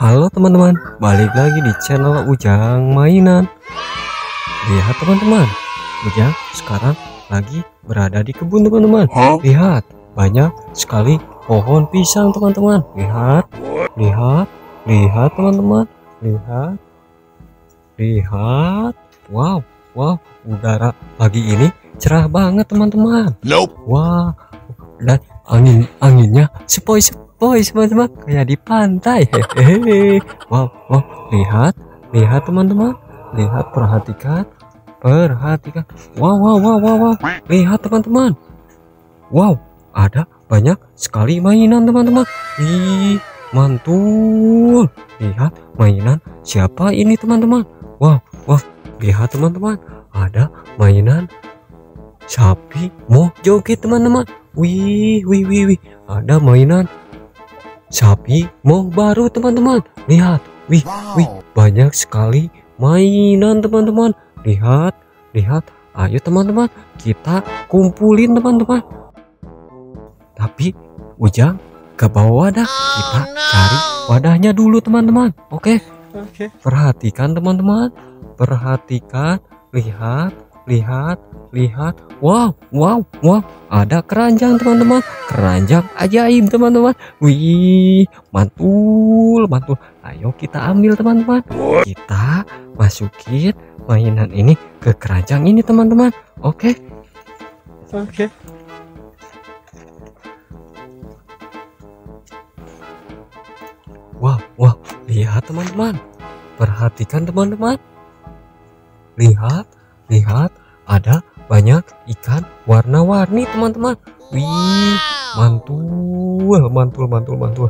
Halo teman-teman, balik lagi di channel Ujang Mainan. Lihat teman-teman, Ujang sekarang lagi berada di kebun teman-teman. Lihat, banyak sekali pohon pisang teman-teman. Lihat, lihat, lihat teman-teman. Lihat, lihat. Wow, wow, udara pagi ini cerah banget teman-teman. Wah, dan anginnya sepoi-sepoi teman-teman, kayak di pantai. Hehehe. Wow, wow, lihat, lihat teman-teman, lihat, perhatikan, perhatikan. Wow, wow, wow, wow, wow. Lihat teman-teman. Wow, ada banyak sekali mainan teman-teman. Wih, mantul. Lihat mainan siapa ini teman-teman. Wow, wow, lihat teman-teman, ada mainan sapi mau joget teman-teman. Wih, wih, wih, wih, ada mainan sapi mau baru teman-teman. Lihat, wih, wih, banyak sekali mainan teman-teman. Lihat, lihat, ayo teman-teman, kita kumpulin teman-teman. Tapi Ujang gak bawa wadah, kita cari wadahnya dulu teman-teman. Oke, perhatikan teman-teman, perhatikan, lihat, lihat, lihat. Wow, wow, wow, ada keranjang teman-teman, keranjang ajaib teman-teman. Wih, mantul, mantul. Ayo kita ambil teman-teman, kita masukin mainan ini ke keranjang ini teman-teman. Oke, oke. Wow, wow, lihat teman-teman, perhatikan teman-teman, lihat, lihat, ada banyak ikan warna-warni teman-teman. Wih, mantul, mantul, mantul, mantul.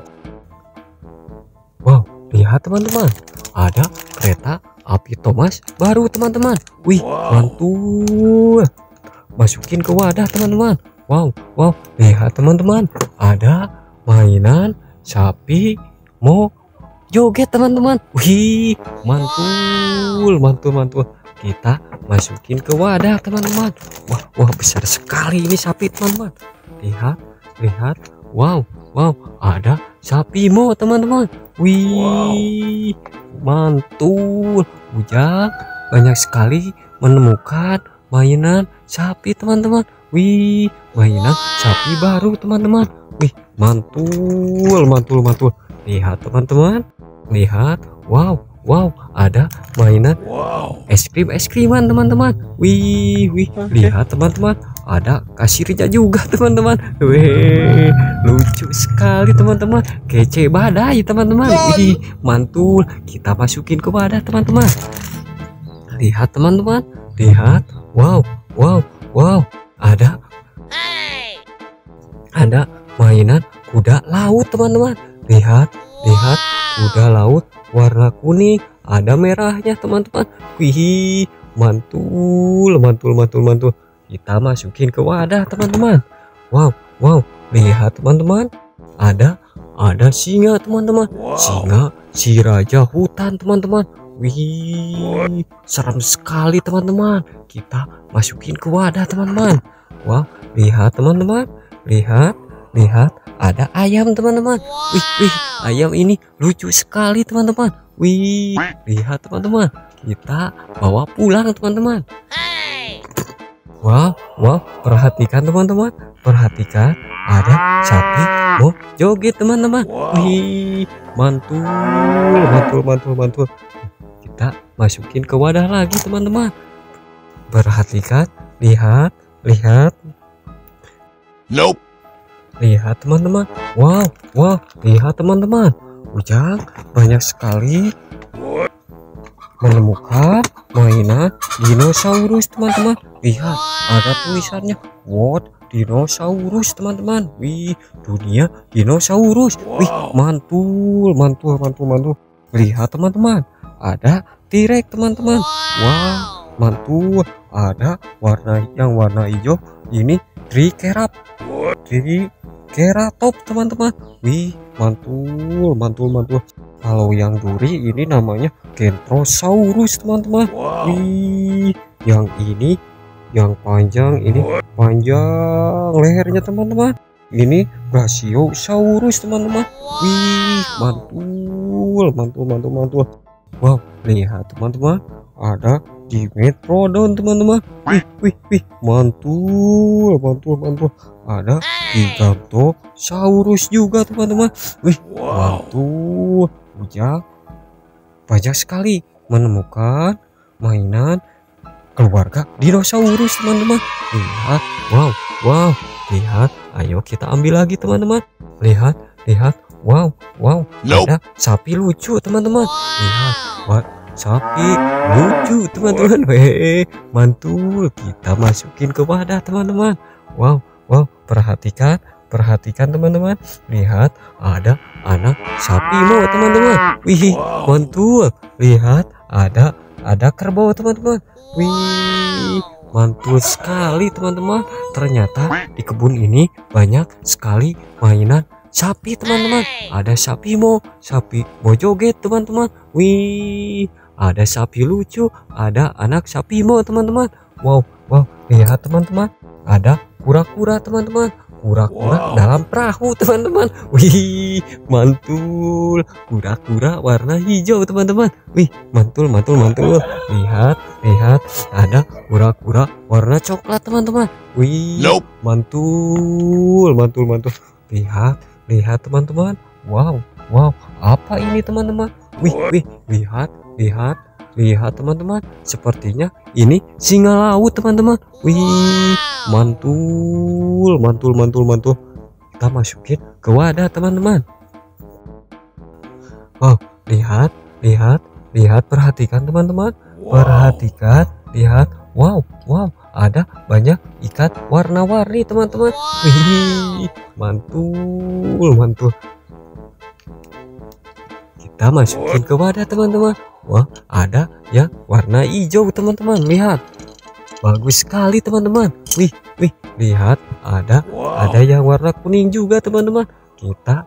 Wow, lihat teman-teman, ada kereta api Thomas baru teman-teman. Wih, mantul. Masukin ke wadah teman-teman. Wow, wow, lihat teman-teman, ada mainan sapi mau joget teman-teman. Wih, mantul, mantul, mantul. Kita masukin ke wadah teman-teman. Wah, wah, besar sekali ini sapi teman-teman. Lihat, lihat. Wow, wow, ada sapi mo teman-teman. Wih, mantul. Ujang banyak sekali menemukan mainan sapi teman-teman. Wih, mainan sapi baru teman-teman. Wih, mantul, mantul, mantul. Lihat teman-teman, lihat. Wow, wow, ada mainan es krim-es-kriman teman-teman. Wih, wih, lihat teman-teman, ada kasirnya juga teman-teman. Wih, lucu sekali teman-teman, kece badai teman-teman. Wih, mantul. Kita masukin ke wadah teman-teman. Lihat teman-teman, lihat. Wow, wow, wow, ada mainan kuda laut teman-teman. Lihat, lihat, kuda laut warna kuning, ada merahnya teman-teman. Wih, mantul, mantul, mantul, mantul. Kita masukin ke wadah teman-teman. Wow, wow, lihat teman-teman, ada singa teman-teman. Singa si raja hutan teman-teman. Wih, serem sekali teman-teman. Kita masukin ke wadah teman-teman. Wow, lihat teman-teman, lihat, lihat, ada ayam teman-teman. Wih, wih, ayam ini lucu sekali teman-teman. Wih, lihat teman-teman, kita bawa pulang teman-teman. Wow, wow, perhatikan teman-teman, perhatikan, ada sapi mau joget teman-teman. Wih, mantul, mantul, mantul, mantul. Kita masukin ke wadah lagi teman-teman. Perhatikan, lihat, lihat. Nope. Lihat teman-teman. Wow, wow, lihat teman-teman. Ujang banyak sekali menemukan mainan dinosaurus teman-teman. Lihat, ada tulisannya World Dinosaurus teman-teman. Wih, dunia dinosaurus. Wih, mantul, mantul, mantul, mantul. Lihat teman-teman, ada T-Rex teman-teman. Wow, mantul. Ada warna hijau, ini Triceratops teman-teman. Wih, mantul, mantul, mantul. Kalau yang duri ini namanya Kentrosaurus teman-teman. Wih, yang ini yang panjang ini panjang lehernya teman-teman. Ini Brachiosaurus teman-teman. Wih, Wih, mantul, mantul, mantul, mantul. Wow, lihat teman-teman, ada di Metrodon teman-teman. Wih, wih, wih, mantul, mantul, mantul. Ada Gigantosauros juga teman-teman. Wih, mantul. Ujang banyak sekali menemukan mainan keluarga dinosaurus teman-teman. Lihat, wow, wow, lihat. Ayo kita ambil lagi teman-teman. Lihat, lihat, wow, wow, ada sapi lucu teman-teman. Lihat, wah, sapi lucu teman-teman. Hehehe, mantul. Kita masukin ke wadah teman-teman. Wow, wow, perhatikan, perhatikan teman-teman. Lihat, ada anak sapi mo teman-teman. Wih, mantul. Lihat, ada kerbau teman-teman. Wih, mantul sekali teman-teman. Ternyata di kebun ini banyak sekali mainan sapi teman-teman. Ada sapi mo joget teman-teman. Wih, ada sapi lucu, ada anak sapi mo teman-teman. Wow, wow, lihat teman-teman, ada kura-kura teman-teman. Kura-kura dalam perahu teman-teman. Wih, mantul. Kura-kura warna hijau teman-teman. Wih, mantul, mantul, mantul. Lihat, lihat, ada kura-kura warna coklat teman-teman. Wih, mantul, mantul, mantul. Lihat, lihat teman-teman. Wow, wow, apa ini teman-teman? Wih, wih, lihat, lihat, lihat teman-teman. Sepertinya ini singa laut teman-teman. Wih, mantul, mantul, mantul, mantul. Kita masukin ke wadah teman-teman. Wow, lihat, lihat, lihat, perhatikan teman-teman. Perhatikan, lihat. Wow, wow, ada banyak ikan warna-warni teman-teman. Wih, mantul, mantul. Kita masukin ke wadah teman-teman. Wah, ada yang warna hijau teman-teman. Lihat, bagus sekali teman-teman. Wih, wih, lihat, ada yang warna kuning juga teman-teman. Kita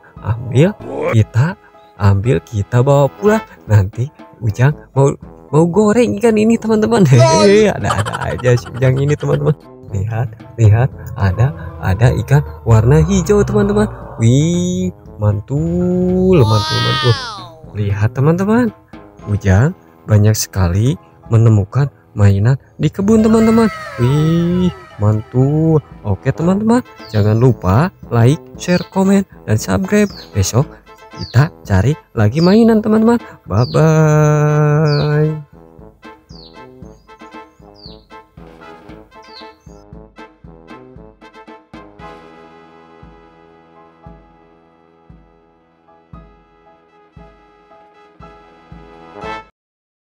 ambil, kita bawa pulang. Nanti Ujang mau goreng ikan ini teman-teman. Hehehe, ada aja si Ujang ini teman-teman. Lihat, lihat, ada ikan warna hijau teman-teman. Wih, mantul, mantul, mantul. Lihat teman-teman, Ujang banyak sekali menemukan mainan di kebun teman-teman. Wih, mantul. Oke teman-teman, jangan lupa like, share, komen, dan subscribe. Besok kita cari lagi mainan teman-teman. Bye bye.